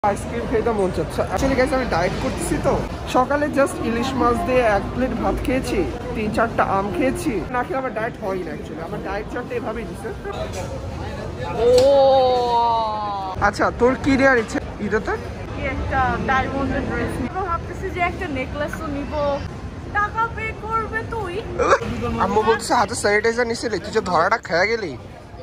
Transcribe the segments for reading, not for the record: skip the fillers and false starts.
Ice cream খেতে মন চাচ্ছে। অ্যাকচুয়ালি গাইস আমি ডায়েট করতেছি তো, সকালে জাস্ট ইলিশ মাছ দিয়ে 1 প্লেট ভাত খেয়েছি, 3-4টা আম খেয়েছি। না খেলে আমার ডায়েট হয় না। অ্যাকচুয়ালি আমার ডায়েট চার্টটা এভাবেই দিছে। আচ্ছা তোর কি নেওয়ার ইচ্ছে ঈদেতে? একটা ডায়মন্ডের ড্রেস নিব, ভাবতেছি যে একটা নেকলেসও নিব। টাকা পে করবে তুই? আম্মু বলছে হাতে স্যানিটাইজার নিছিলে, তুই যে ধরাটা খেয়ে গেলি।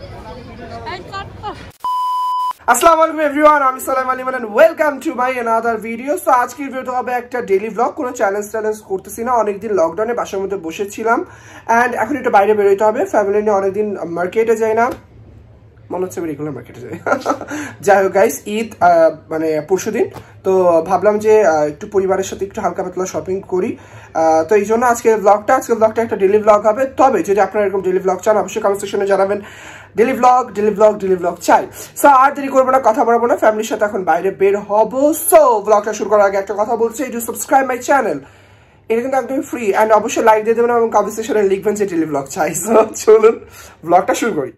আসসালামু আলাইকুম এভরিওয়ান, আমি Salam Ali and welcome to my another video. So আজকের ভিডিওটা হবে একটা ডেইলি ব্লগ, কোনো চ্যালেঞ্জ করতেছি না। অনেকদিন লকডাউনে বাসার মধ্যে বসেছিলাম অ্যান্ড এখন একটু বাইরে বেরোতে হবে। ফ্যামিলি নিয়ে অনেকদিন মার্কেটে যাই না, মনে হচ্ছে আমি রেগুলার মার্কেটে যাই। যাই হোক গাইস, ঈদ মানে পরশুদিন, তো ভাবলাম যে একটু পরিবারের সাথে একটু হালকা পাতলা শপিং করি। তো এই জন্য আজকের ব্লগটা একটা ডেইলি ব্লগ হবে। তবে যদি আপনারা এরকম ডেইলি ব্লগ চান অবশ্যই কমেন্ট সেকশনে জানাবেন ডেইলি ব্লগ চাই। সো আর দেরি করবো না, কথা বলবো না, ফ্যামিলির সাথে এখন বাইরে বের হবো। সো ব্লগটা শুরু করার আগে একটা কথা বলছি, ডু সাবস্ক্রাইব মাই চ্যানেল, এটা কিন্তু একদমই ফ্রি। অ্যান্ড অবশ্যই লাইক দিয়ে দেবেন এবং কমেন্ট সেকশনে লিখবেন যে ডেইলি ব্লগ চাই। সো চলুন ব্লগটা শুরু করি।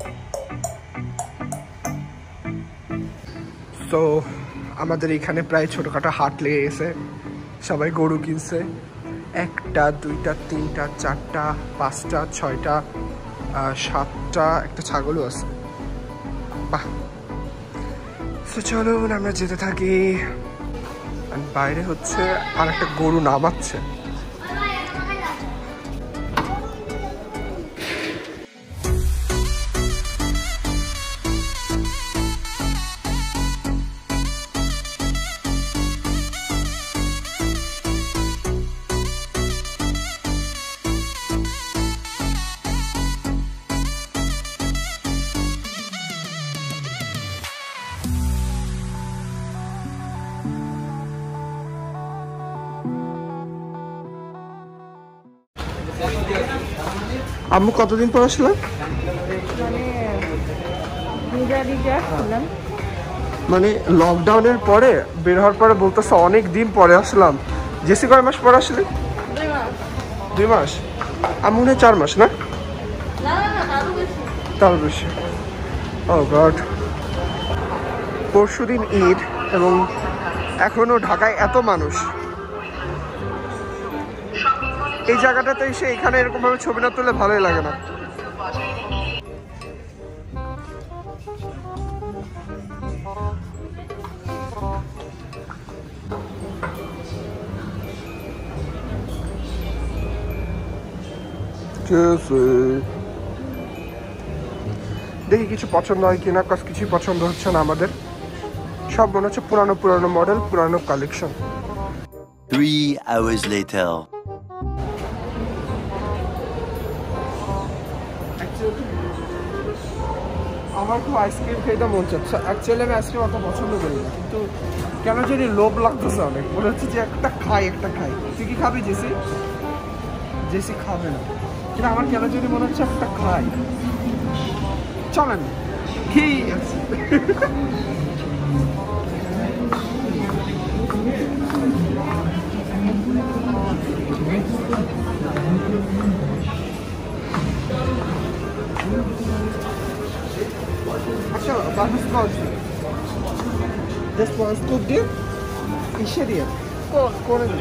তো আমাদের এখানে প্রায় ছোটখাটো হাট লেগে গেছে, সবাই গরু কিনছে। 1টা 2টা 3টা 4টা 5টা 6টা 7টা, একটা ছাগলও আছে। বাহ, তো চলুন আমরা যেতে থাকি। বাইরে হচ্ছে আর একটা গরু নামাচ্ছে। আম্মু কতদিন পর আসলাম? মানে লকডাউনের পরে বের হওয়ার পরে বলতেছে অনেক দিন পরে আসলাম। জেসি কয় মাস পর আসলে? 2 মাস। আম্মু মনে হয় 4 মাস না? তার বেশি। ও গড, পরশুদিন ঈদ এবং এখনো ঢাকায় এত মানুষ। এই জায়গাটাতে এসে এখানে এরকম ভাবে ছবি না তুললে ভালোই লাগে না। দেখি কিছু পছন্দ হয় কিনা, কাজ কিছুই পছন্দ হচ্ছে না আমাদের। সব মনে হচ্ছে পুরানো মডেল, পুরানো কালেকশন। 3 hours later. আমার খুব আইসক্রিম খেতে মন চাচ্ছে। অ্যাকচুয়ালি আমি আইসক্রিম অত পছন্দ করি না, কিন্তু কেন জানি লোভ লাগতেছে অনেক। মনে হচ্ছে যে একটা খাই। তুই কি খাবি? জেসি খাবে না, কিন্তু আমার কেন জানি মনে হচ্ছে একটা খাই। চলেন খেয়েই আছে। আচ্ছা বাটারস্কচ জাস্ট ওয়ান স্কুপ দিয়ে ইসে দিয়ে করে দিই।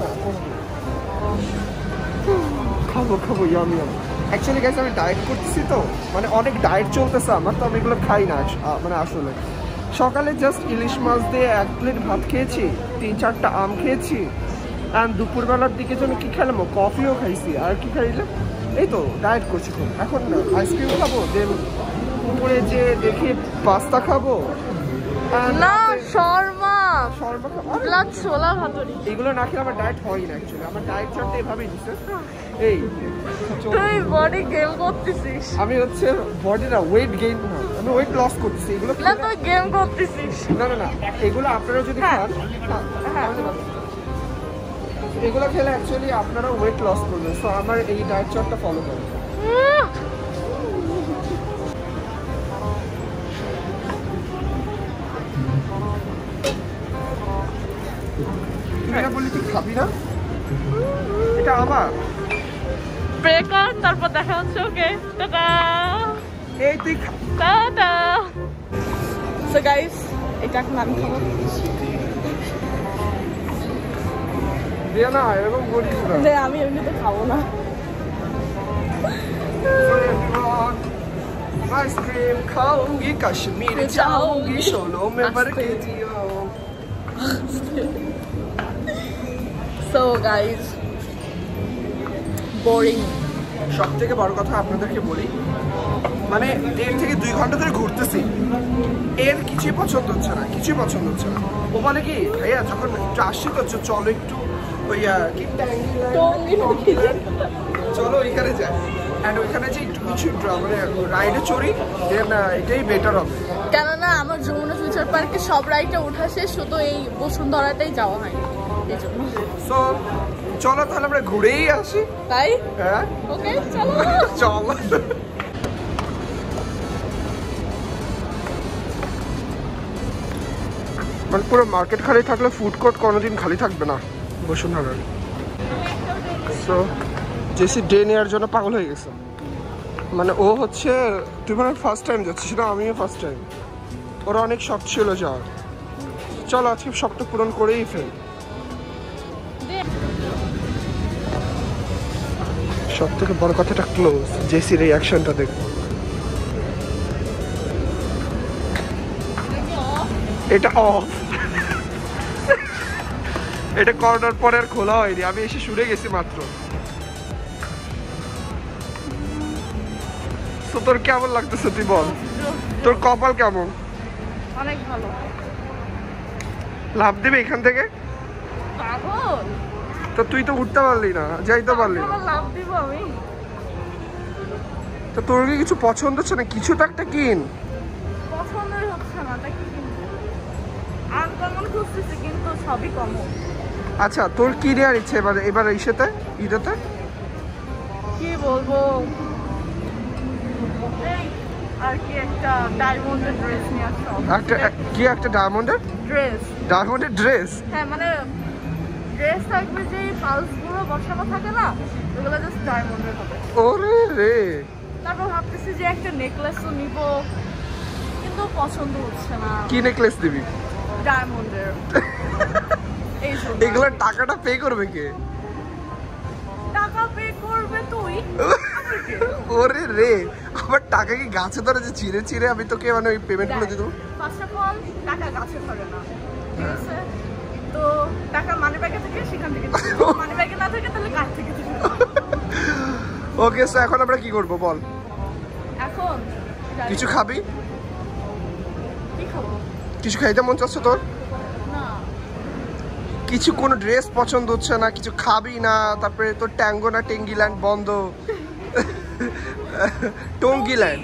খাবো ইয়ামি। অ্যাকচুয়ালি গাইস আমি ডায়েট করতেছি তো, মানে অনেক ডায়েট চলতেছে আমার, তো আমি এগুলো খাই না। মানে আসলে সকালে জাস্ট ইলিশ মাছ দিয়ে 1 প্লেট ভাত খেয়েছি, 3-4টা আম খেয়েছি। অ্যান্ড দুপুরবেলার দিকে যেন কি খেলাম, কফিও খাইছি। আর কি খাইলাম, এই তো ডায়েট করছি খুব। এখন আইসক্রিম খাবো, দেন উপরে যে দেখি পাস্তা খাবো। না শর্মা খাবো, ছোলা ভাতুরি। এগুলো না খেলে আমার ডায়েট হয় না। অ্যাকচুয়ালি আমার ডায়েট চার্টটা এভাবেই দিচ্ছে। এই তুই বডি গেম করতেছিস। আমি হচ্ছে বডি না, ওয়েট গেইন না, আমি ওয়েট লস করতেছি। এগুলো না তুই গেম করতেছিস। না, এগুলো আপনারা যদি খান, এগুলো খেলে অ্যাকচুয়ালি আপনারা ওয়েট লস করবেন। সো আমার এই ডায়েট চার্টটা ফলো করবেন। বলি তুই খাবি না, এটা আমার। প্রে কর, তারপর দেখা হচ্ছে। Okay, tata. এই তুই টাটা। সো গাইস, এটা এখন আমি খাবো। আমি এমনিতে খাবো না। आइसक्रीम खाऊंगी कश्मीर जाऊंगी शोलों में भर के जियो। So guys, boring. সব থেকে বড় কথা আপনাদেরকে বলি, মানে এর থেকে 2 ঘন্টা ধরে ঘুরতেছি, এর কিছুই পছন্দ হচ্ছে না, কিছুই পছন্দ হচ্ছে না। ও বলে কি ভাইয়া যখন একটু আসছি তো চলো একটু ওই কি চলো ওইখানে যাই, অ্যান্ড ওইখানে যে একটু কিছু মানে রাইডে চড়ি, দেন এটাই বেটার হবে। কেননা আমার যমুনা ফিউচার পার্কে সব রাইডে ওঠা শেষ, শুধু এই বসুন্ধরাতেই যাওয়া হয়নি এই জন্য। সো চলো তাহলে আমরা ঘুরেই আসি। তাই? হ্যাঁ ওকে চলো চলো। মানে পুরো মার্কেট খালি থাকলে ফুড কোর্ট কোনোদিন খালি থাকবে না বসুন্ধরার। সো জেসি ডে নেওয়ার জন্য পাগল হয়ে গেছে, মানে ও হচ্ছে তুই মানে ফার্স্ট টাইম যাচ্ছিস না, আমিও ফার্স্ট টাইম। ওরা অনেক শখ ছিল যাওয়ার, চলো আজকে শখটা পূরণ করেই ফেল। সব থেকে বড় কথাটা ক্লোজ, জেসির রিয়াকশনটা দেখো। এটা অফ, এটা কর্নার পরে আর খোলা হয়নি, আমি এসে শুনে গেছি মাত্র। তো তোর কেমন লাগতেছে তুই বল, তোর কপাল কেমন? অনেক ভালো। লাভ দিবে এখান থেকে? পাগল, তো তুই তো উঠতে পারলি না, যাইতে পারলি না, লাভ দিব আমি? তো তোর কি কিছু পছন্দ হচ্ছে না? কিছু তো একটা কিন। পছন্দই হচ্ছে না, তাই কি কিনবো? আনকমন খুঁজতেছি কিন্তু সবই কমন। আচ্ছা তোর কি নেওয়ার ইচ্ছে এবার ইসেতে, ঈদেতে? কি বলবো, আর কি একটা ডায়মন্ডের ড্রেস নিয়ে আসো। একটা ডায়মন্ডের ড্রেস? হ্যাঁ মানে ড্রেস থাকবে যে পালসগুলো বসানো থাকে না, ওগুলো জাস্ট ডায়মন্ডের হবে। ওরে রে, তারপর ভাবতেছি যে একটা নেকলেসও নিব, কিন্তু পছন্দ হচ্ছে না। কি নেকলেস দিবি? ডায়মন্ডের। এগুলোর টাকাটা পে করবে কে? টাকা পে করবে তুই। ওরে রে, আমার টাকা কি গাছে ধরে যে চিড়ে চিড়ে আমি তোকে মানে ওই পেমেন্ট করে দিয়ে দেবো? ফার্স্ট অফ অল টাকা গাছে ধরে না, ঠিক আছে? তো টাকা মানি ব্যাগে থেকে, সেখান থেকে মানি ব্যাগে না থাকে তাহলে কাছ থেকে। ওকে, সো এখন আমরা কি করব বল? এখন কিছু খাবি? কি খাবো? কিছু খাইতে মন চাচ্ছে তোর? না কিছু কোনো ড্রেস পছন্দ হচ্ছে না, কিছু খাবি না, তারপরে তোর ট্যাঙ্গো না টেঙ্গিল্যান্ড বন্ধ। টঙ্গিল্যান্ড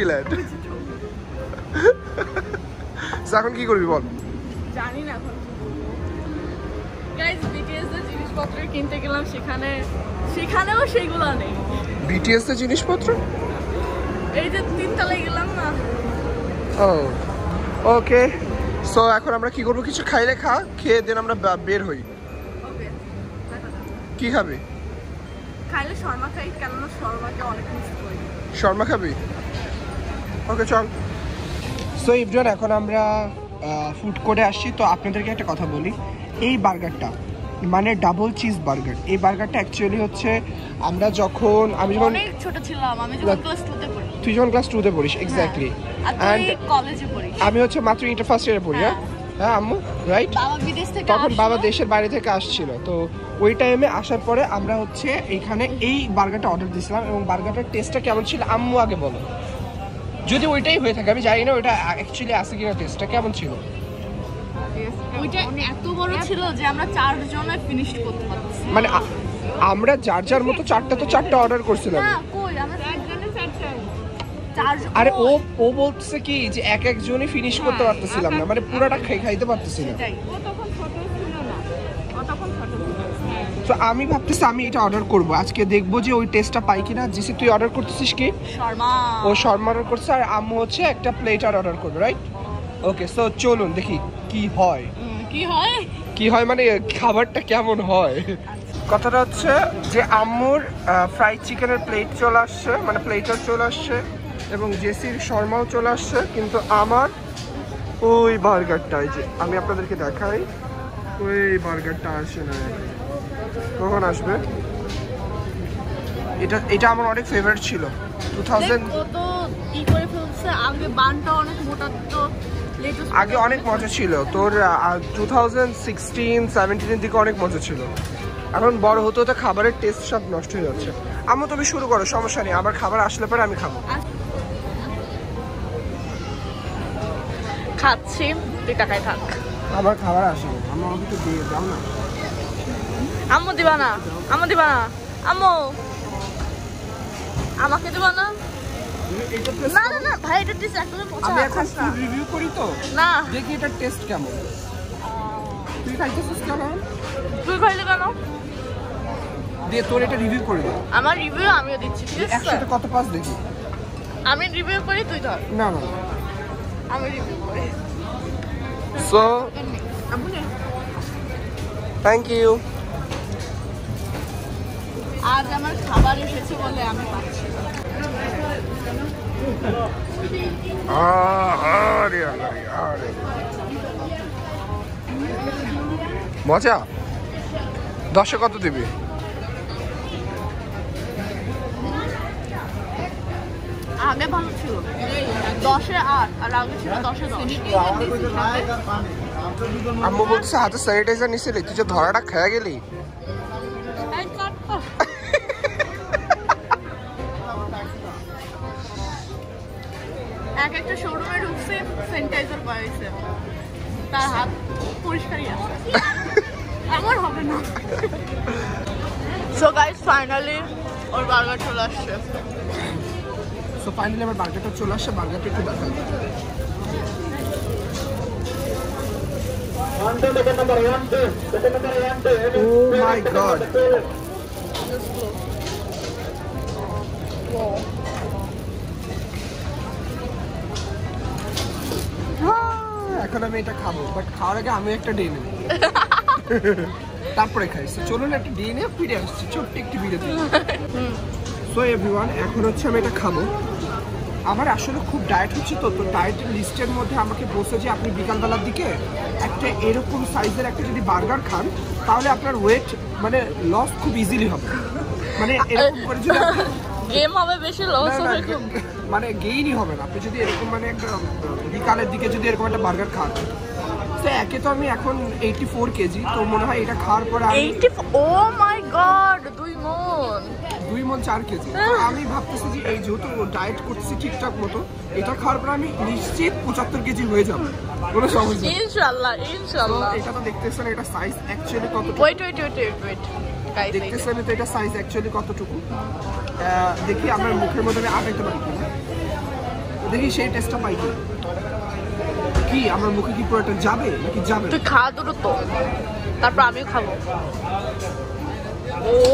এখন কি করবি বল? জানি না এখন গাইস। বিটিএস এর জিনিসপত্র কিনতে গেলাম, সেখানেও সেগুলো নেই। বিটিএস এর জিনিসপত্র? এই যে 3 তলায় গেলাম না। ওকে, সো এখন আমরা কি করবো? কিছু খাইলে খেয়ে দেন আমরা বের হই। ওকে, কি খাবি? খাইলে শর্মা খাই, কেননা শর্মাকে অনেক মিস করি। শর্মা খাবি? ওকে চল। সো ইভরিওয়ান, এখন আমরা ফুড কোর্টে আসছি। তো আপনাদেরকে একটা কথা বলি, এই বার্গারটা মানে ডাবল চিজ বার্গার, এই বার্গারটা অ্যাকচুয়ালি হচ্ছে আমি যখন অনেক ছোট ছিলাম, আমি যখন ক্লাস 2 তে পড়ি। তুই যখন ক্লাস 2 তে পড়িস, এক্স্যাক্টলি। আর তুই কলেজে পড়িস। আমি হচ্ছে মাত্র ইন্টার ফার্স্ট ইয়ারে পড়ি। হ্যাঁ আম্মু, রাইট? বাবা বিদেশ থেকে তখন বাবা দেশের বাইরে থেকে আসছিল, তো ওই টাইমে আসার পরে আমরা হচ্ছে এখানে এই বার্গারটা অর্ডার দিয়েছিলাম। এবং বার্গারটার টেস্টটা কেমন ছিল আম্মু আগে বলো, যদি ওইটাই হয়ে থাকে। আমি জানি না ওইটা অ্যাকচুয়ালি আছে কিনা, টেস্টটা কেমন ছিল? ওইটা এত বড় ছিল যে আমরা 4 জনে ফিনিশ করতে পারছি। মানে আমরা যার মতো চারটা অর্ডার করছিলাম। না কই, আমরা 4 জনে 4টা। আরে ও বলছে কি যে একজনই ফিনিশ করতে পারতেছিলাম না, মানে পুরোটা খাইতে পারতেছিলাম। ও তখন ছোট ছিল না, ও তখন ছোট ছিল। তো আমি ভাবতেছি আমি এটা অর্ডার করব আজকে, দেখবো যে ওই টেস্টটা পাই কিনা। জিসি তুই অর্ডার করতেছিস কি? শর্মা। ও শর্মা অর্ডার করছে, আর আম্মু হচ্ছে একটা প্লেটার অর্ডার করবে, রাইট? ওকে, সো চলুন দেখি কি হয়। কি হয় মানে খাবারটা কেমন হয়। কথাটা হচ্ছে যে আম্মুর ফ্রাইড চিকেনের প্লেট চলে আসছে, মানে প্লেটার চলে আসছে, এবং জেসির শর্মাও চলে আসছে, কিন্তু আমার ওই বার্গারটা, এই যে আমি আপনাদেরকে দেখাই, ওই বার্গারটা আসে না, কখন আসবে? এটা আমার অনেক ফেভারিট ছিল 2000 তো ই করে ফেলছে। আগে বানটা অনেক মোটা তো আগে অনেক মজা ছিল তোর 2016-17 দিকে অনেক মজা ছিল। এখন বড় হতে হতে খাবারের টেস্ট সব নষ্ট হয়ে যাচ্ছে। আম্মু তুমি শুরু করো, সমস্যা নেই, আবার খাবার আসলে পরে আমি খাবো। খাচ্ছি, তুই টাকায় থাক। আমার খাবার আসবে, আম্মু আমাকে তো দিয়ে দাও না। আম্মু দিবা না, আম্মু দিবা না, আম্মু আমাকে দিবা না। না না না ভাই, এটা টেস্ট একদমই পছন্দ আমি না। এখন ফুড রিভিউ করি তো, না দেখি এটার টেস্ট কেমন। তুই খাইতেছিস কেমন? তুই খাইলে কেন? দিয়ে তোর এটা রিভিউ করে দে। আমার রিভিউ আমিও দিচ্ছি, ঠিক আছে? একসাথে কত পাস দেখি। আমি রিভিউ করি, তুই ধর। না না, আমি রিভিউ করি। সো আম্মু নে। Thank you. আজ আমার খাবার এসেছে বলে আমি পাচ্ছি। মজা। 10-এ কত দিবি? আগে ভালো ছিল 10-এ 8, আর আগে ছিল 10-এ 10। আম্মু বলছে হাতে স্যানিটাইজার নিছিলি, তুই যে ধরাটা খেয়ে গেলি। এই কাট তো। একটা শোরুমে ঢুকছে, স্যানিটাইজার পাইছে, তার হাত পরিষ্কারই আছে। আমার হবে না। সো গাইস, ফাইনালি ওর বার্গার চলে আসছে। সো ফাইনালি আমার বার্গারটা চলে আসছে, বার্গারটা একটু দেখাই। Oh my god. এখন আমি এটা খাবো, বাট খাওয়ার আগে আমি একটা ডে নেব, তারপরে খাইছি। চলুন একটা ডে নিয়ে ফিরে আসছি, ছোট্ট একটি বিরতি। সো এভরিওয়ান, এখন হচ্ছে আমি এটা খাবো। আমার আসলে খুব ডায়েট হচ্ছে তো ডায়েটের লিস্টের মধ্যে আমাকে বলছে যে আপনি বিকালবেলার দিকে একটা এরকম সাইজের একটা যদি বার্গার খান তাহলে আপনার ওয়েট মানে লস খুব ইজিলি হবে। মানে এরকম করে যদি গেম হবে বেশি, লস হবে খুব, মানে গেইনই হবে না আপনি যদি এরকম মানে একটা বিকালের দিকে যদি এরকম একটা বার্গার খান। তো একে তো আমি এখন 84 কেজি, তো মনে হয় এটা খাওয়ার পরে 84, ও মাই গড, 2 মণ 4 কেজি। আমি ভাবতেছি যে এই যেহেতু ডায়েট করতেছি ঠিকঠাক মতো, এটা খাওয়ার পর আমি নিশ্চিত 75 কেজি হয়ে যাবো, কোনো সমস্যা নেই ইনশাআল্লাহ ইনশাআল্লাহ। এটা তো দেখতেছেন এটা সাইজ অ্যাকচুয়ালি কত, ওয়েট গাইস দেখতেছেন তো এটা সাইজ অ্যাকচুয়ালি কতটুকু। দেখি আমার মুখের মধ্যে আমি আটাইতে পারি কিনা, দেখি সেই টেস্টটা পাই কিনা। কি আমার মুখে কি পুরোটা যাবে নাকি যাবে? তুই খা দুটো তো, তারপর আমিও খাবো। ও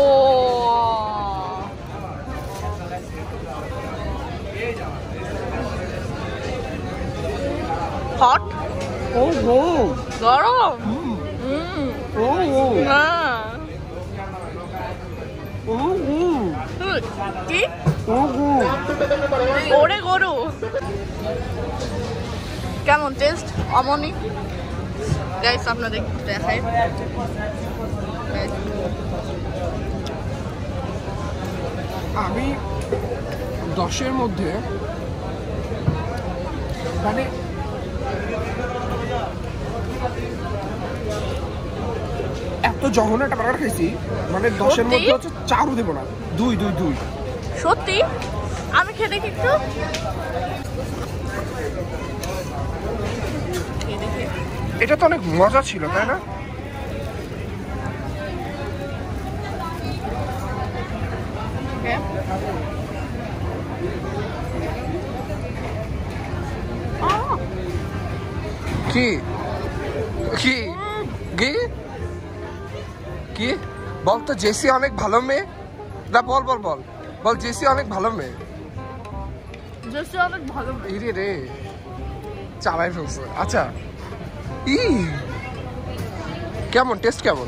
হট, ও গো গরম। ও ও হ্যাঁ, ও ও কি ও গো ওরে গরু। কেমন টেস্ট অমনি? গাইস আপনাদের দেখাই, আমি 10-এর মধ্যে মানে এত জঘন্য একটা বার্গার খাইছি, মানে 10-এর মধ্যে হচ্ছে 4ও দেবো না, 2 সত্যি। আমি খেয়ে দেখি একটু, এটা তো অনেক মজা ছিল তাই না? কি কি কি কি বল তো, জেসি অনেক ভালো মেয়ে না? বল বল বল বল, জেসি অনেক ভালো মেয়ে। জেসি অনেক ভালো। ইরে রে, চালাই ফেলছে। আচ্ছা, কেমন টেস্ট কেমন?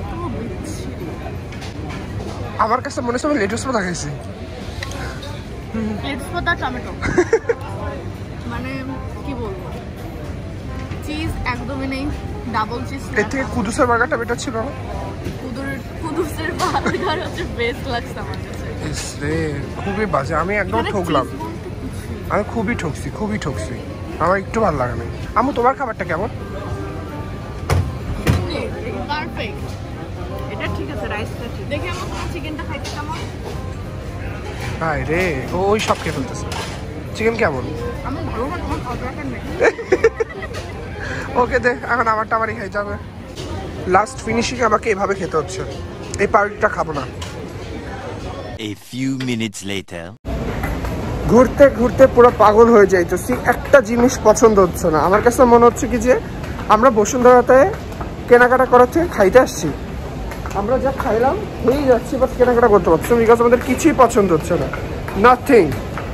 আমার কাছে মনে হচ্ছে আমি লেটুস পাতা খাইছি। লেটুস পাতা টমেটো মানে কি বলবো চিজ একদমই নেই ডাবল চিজ এর থেকে কুদুসের বার্গারটা বেটার ছিল না কুদুসের বার্গার হচ্ছে বেস্ট লাগছে আমার কাছে রে খুবই বাজে আমি একদম ঠকলাম আমি খুবই ঠকছি আমার একটু ভালো লাগে না আম্মু তোমার খাবারটা কেমন পারফেক্ট এটা ঠিক আছে রাইসটা ঠিক দেখি আমরা তোমার চিকেনটা খাইতে কেমন হাই রে ওই সব খেয়ে ফেলতেছে চিকেন কেমন আমি ভালো না তোমার খাবারটা নেই ওকে দে এখন আমারটা আমারই খাই যাবে লাস্ট ফিনিশিং আমাকে এভাবে খেতে হচ্ছে এই পাউরুটিটা খাবো না A few minutes later. ঘুরতে ঘুরতে পুরো পাগল হয়ে যাইতেছি একটা জিনিস পছন্দ হচ্ছে না আমার কাছে মনে হচ্ছে কি যে আমরা বসুন্ধরাতে কেনাকাটা করার থেকে খাইতে আসছি আমরা যা খাইলাম খেয়েই যাচ্ছি বাট কেনাকাটা করতে পারছি না বিকজ আমাদের কিছুই পছন্দ হচ্ছে না নাথিং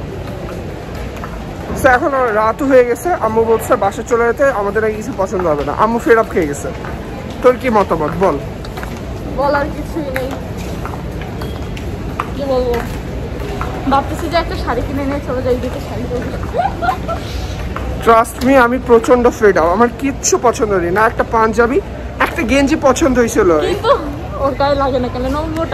সো এখন রাতও হয়ে গেছে আম্মু বলছে বাসে চলে যেতে আমাদের আর কিছু পছন্দ হবে না আম্মু ফের আপ খেয়ে গেছে তোর কি মতামত বল বলার কিছুই নেই কি বলবো ভাবতেছি যে একটা শাড়ি কিনে নিয়ে চলে যাই দিকে শাড়ি পরবো ট্রাস্ট মি আমি প্রচন্ড ফেড আপ আমার কিচ্ছু পছন্দ নেই না একটা পাঞ্জাবি একটা গেঞ্জি পছন্দ হয়েছিল কিন্তু ওর গায়ে লাগে না কেন নম্বরটা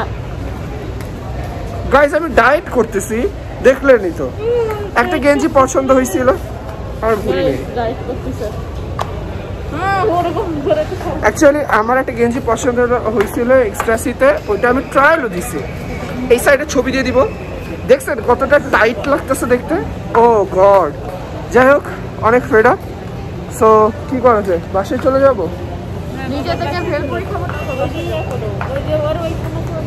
গাইস আমি ডায়েট করতেছি দেখলেনই তো একটা গেঞ্জি পছন্দ হয়েছিল আর ভুলি নেই ডায়েট করতেছে হ্যাঁ ওরকম করে তো অ্যাকচুয়ালি আমার একটা গেঞ্জি পছন্দ হয়েছিল এক্সট্রাসিতে ওইটা আমি ট্রায়ালও দিছি এই সাইডে ছবি দিয়ে দিব দেখছেন কতটা টাইট লাগতেছে দেখতে ও গড যাই হোক অনেক ফেড আপ সো কি করা যায় বাসায় চলে যাব নিজে থেকে ফেল করে খাবো না ওই যে ওর ওই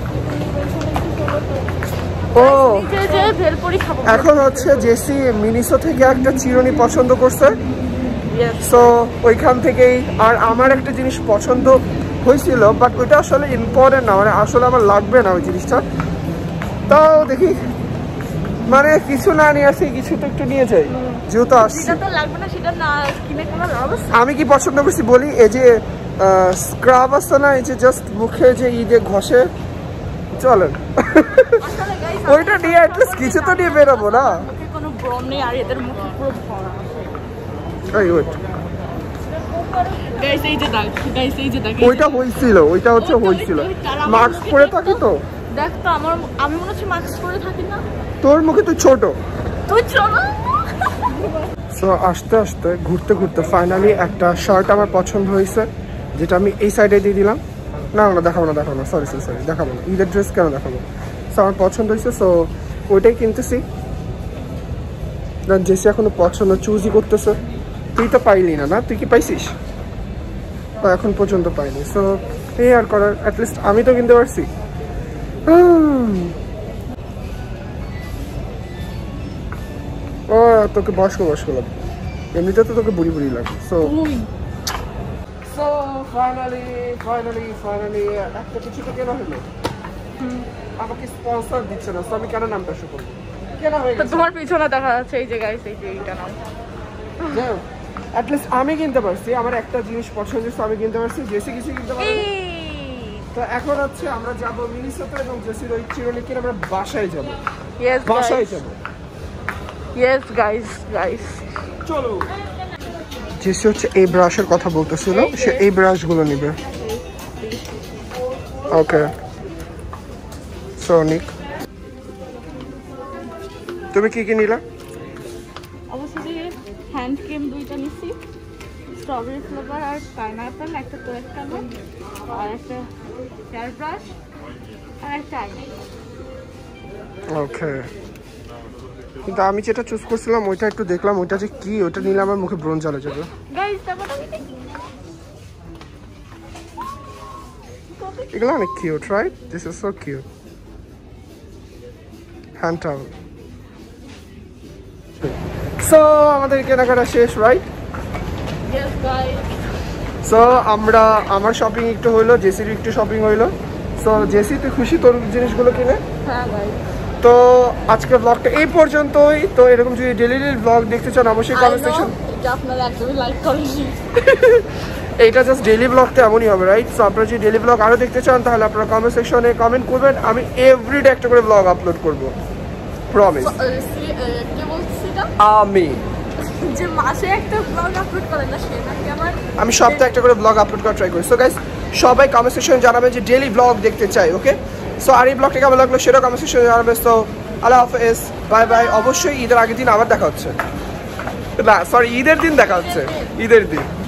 ও নিজে যে ফেল করে খাবো এখন হচ্ছে জেসি মিনিসো থেকে একটা চিরুনি পছন্দ করছে সো ওইখান থেকেই আর আমার একটা জিনিস পছন্দ হয়েছিল বাট ওইটা আসলে ইম্পর্টেন্ট না মানে আসলে আমার লাগবে না ওই জিনিসটা তাও দেখি মানে কিছু না নিয়ে আসি কিছু তো একটু নিয়ে যাই যেহেতু আসছি সেটা তো লাগবে না সেটা না কিনে কোনো লাভ আছে আমি কি পছন্দ করছি বলি এই যে স্ক্রাব আছে না এই যে জাস্ট মুখে যে ঈদে ঘষে চলেন আসলে গাইস ওইটা নিয়ে অ্যাটলিস্ট কিছু তো নিয়ে বেরোবো না মুখে কোনো ব্রণ নেই আর এদের মুখে পুরো ভরা এই ওয়েট গাইস এই যে দাগ ওইটা হয়েছিল ওইটা হচ্ছে হয়েছিল মাস্ক পরে থাকি তো দেখ তো আমি মনে হচ্ছে মাস্ক পরে থাকি না তোর মুখে তো ছোট তুই চলো সো আস্তে আস্তে ঘুরতে ঘুরতে ফাইনালি একটা শার্ট আমার পছন্দ হয়েছে যেটা আমি এই সাইডে দিয়ে দিলাম না দেখাবো না সরি দেখাবো না ঈদের ড্রেস কেন দেখাবো সো আমার পছন্দ হয়েছে সো ওইটাই কিনতেছি জেসি এখনো পছন্দ চুজই করতেছে তুই তো পাইলি না তুই কি পাইছিস এখন পর্যন্ত পাইনি সো এই আর করার অ্যাটলিস্ট আমি তো কিনতে পারছি ও তোকে বয়স্ক লাগবে এমনিতে তো তোকে বুড়ি লাগে সো ফাইনালি একটা কিছু তো কেনা হলো আমাকে স্পন্সর দিচ্ছে না সো আমি কেন নামটা শো করবো কেনা হয়ে গেছে তোমার পিছনে দেখা যাচ্ছে এই যে গাইস এইটা নাও অ্যাটলিস্ট আমি কিনতে পারছি আমার একটা জিনিস পছন্দ হয়েছে আমি কিনতে পারছি জেসি কিছু কিনতে পারছি তো এখন হচ্ছে আমরা যাব মিনিসোতে এবং জেসির ওই চিরুনি কিনে আমরা বাসায় যাব বাসায় যাব ইয়েস গাইস চলো জেসি হচ্ছে এই ব্রাশের কথা বলতেছিল সে এই ব্রাশগুলো নেবে ওকে সোনিক তুমি কি কি নিলা অবশ্যই হ্যান্ড ক্রিম দুইটা নিছি স্ট্রবেরি ফ্লেভার আর পাইনাপল একটা তোয়েক কালার আর একটা হেয়ার ব্রাশ আর একটা আইলাইনার ওকে কিন্তু আমি যেটা চুজ করছিলাম ওইটা একটু দেখলাম ওইটা যে কি ওটা নিলে আমার মুখে ব্রণ চলে যাবে গাইস তারপর আমি এগুলো অনেক cute right this is so cute hand towel so আমাদের কেনাকাটা শেষ রাইট ইয়েস গাইস সো আমার শপিং একটু হইলো জেসির একটু শপিং হইলো সো জেসি তুই খুশি তোর জিনিসগুলো কিনে হ্যাঁ গাইস তো আজকের ব্লগটা এই পর্যন্তই তো এরকম যদি ডেইলি ব্লগ দেখতে চান অবশ্যই কমেন্ট সেকশন এটা আপনারা একদমই লাইক করেননি এইটা জাস্ট ডেইলি ব্লগটা এমনই হবে রাইট সো আপনারা যদি ডেইলি ব্লগ আরও দেখতে চান তাহলে আপনারা কমেন্ট সেকশনে কমেন্ট করবেন আমি এভরিডে একটা করে ব্লগ আপলোড করব প্রমিস। কে বলছি না আমি যে মাসে একটা ব্লগ আপলোড করে না সে নাকি আমার আমি সপ্তাহে একটা করে ব্লগ আপলোড করার ট্রাই করি। সো গাইস সবাই কমেন্ট সেকশনে জানাবেন যে ডেইলি ব্লগ দেখতে চাই, ওকে? সো আর এই ব্লগটা কেমন লাগলো সেটা কমেন্ট সেকশনে জানাবেন। তো আল্লাহ হাফেজ, বাই বাই। অবশ্যই ঈদের আগের দিন আবার দেখা হচ্ছে, না সরি ঈদের দিন দেখা হচ্ছে, ঈদের দিন।